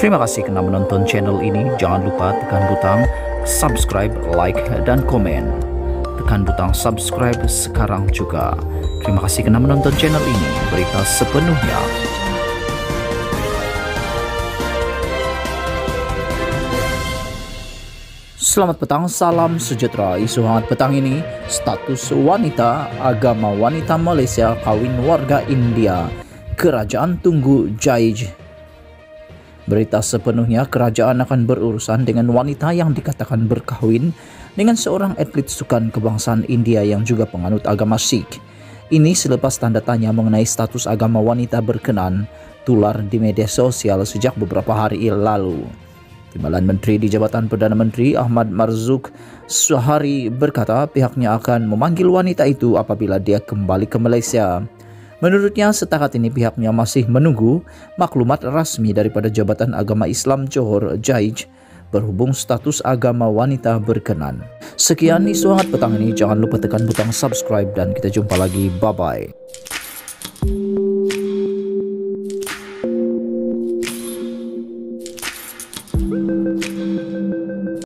Terima kasih karena menonton channel ini. Jangan lupa tekan butang subscribe, like, dan komen. Tekan butang subscribe sekarang juga. Terima kasih karena menonton channel ini. Berita sepenuhnya. Selamat petang, salam sejahtera. Isu hangat petang ini, status wanita, agama wanita Malaysia kawin warga India. Kerajaan tunggu Jaij. Berita sepenuhnya, kerajaan akan berurusan dengan wanita yang dikatakan berkahwin dengan seorang atlet sukan kebangsaan India yang juga penganut agama Sikh. Ini selepas tanda tanya mengenai status agama wanita berkenan tular di media sosial sejak beberapa hari lalu. Timbalan Menteri di Jabatan Perdana Menteri Ahmad Marzuk Syahari berkata pihaknya akan memanggil wanita itu apabila dia kembali ke Malaysia. Menurutnya setakat ini pihaknya masih menunggu maklumat rasmi daripada Jabatan Agama Islam Johor Jaij berhubung status agama wanita berkenan. Sekian isu hangat petang ini, jangan lupa tekan butang subscribe dan kita jumpa lagi, bye bye.